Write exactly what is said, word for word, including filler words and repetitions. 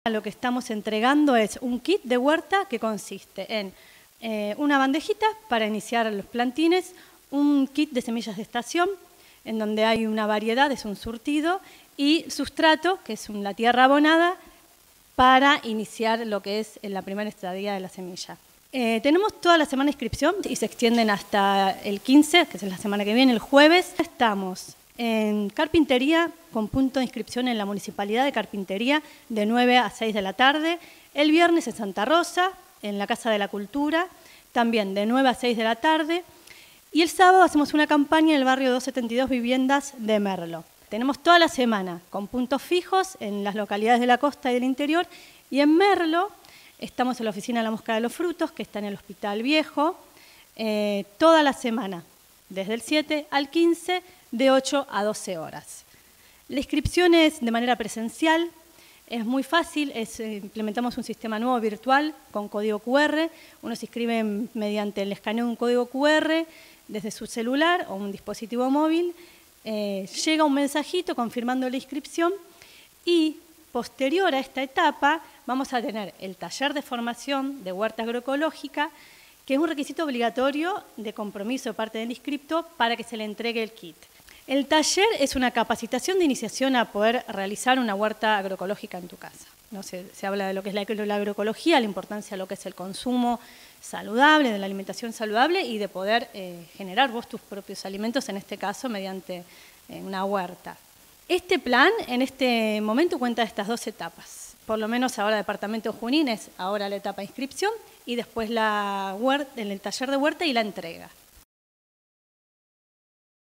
Lo que estamos entregando es un kit de huerta que consiste en eh, una bandejita para iniciar los plantines, un kit de semillas de estación, en donde hay una variedad, es un surtido, y sustrato, que es la tierra abonada, para iniciar lo que es la primera estadía de la semilla. Eh, tenemos toda la semana de inscripción y se extienden hasta el quince, que es la semana que viene, el jueves. Estamos en carpintería con punto de inscripción en la Municipalidad de Carpintería de nueve a seis de la tarde. El viernes en Santa Rosa, en la Casa de la Cultura, también de nueve a seis de la tarde. Y el sábado hacemos una campaña en el barrio doscientos setenta y dos Viviendas de Merlo. Tenemos toda la semana con puntos fijos en las localidades de la costa y del interior. Y en Merlo estamos en la oficina de la Mosca de los Frutos, que está en el Hospital Viejo, eh, toda la semana, desde el siete al quince, de ocho a doce horas. La inscripción es de manera presencial, es muy fácil, es, eh, implementamos un sistema nuevo virtual con código cu erre, uno se inscribe mediante el escaneo de un código cu erre desde su celular o un dispositivo móvil, eh, llega un mensajito confirmando la inscripción y posterior a esta etapa vamos a tener el taller de formación de huerta agroecológica, que es un requisito obligatorio de compromiso de parte del inscripto para que se le entregue el kit. El taller es una capacitación de iniciación a poder realizar una huerta agroecológica en tu casa. ¿No? Se, se habla de lo que es la, la agroecología, la importancia de lo que es el consumo saludable, de la alimentación saludable y de poder eh, generar vos tus propios alimentos, en este caso mediante eh, una huerta. Este plan en este momento cuenta de estas dos etapas. Por lo menos ahora Departamento Junín es ahora la etapa de inscripción y después la huerta, en el taller de huerta y la entrega.